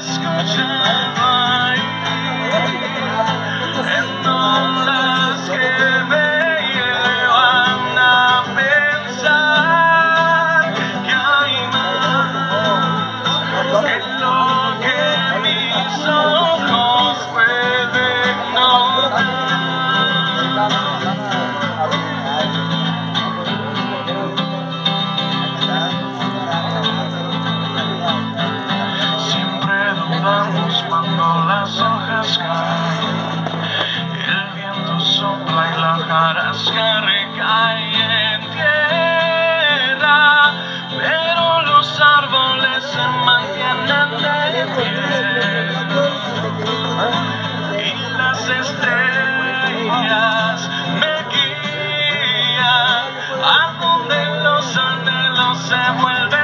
escuchado ahí, en ondas que me llevan a pensar que hay más que lo que mis ojos pueden notar. Cuando las hojas caen, el viento sopla y la hojarasca recae en tierra, pero los árboles se mantienen de pie y las estrellas me guían a donde los anhelos se vuelven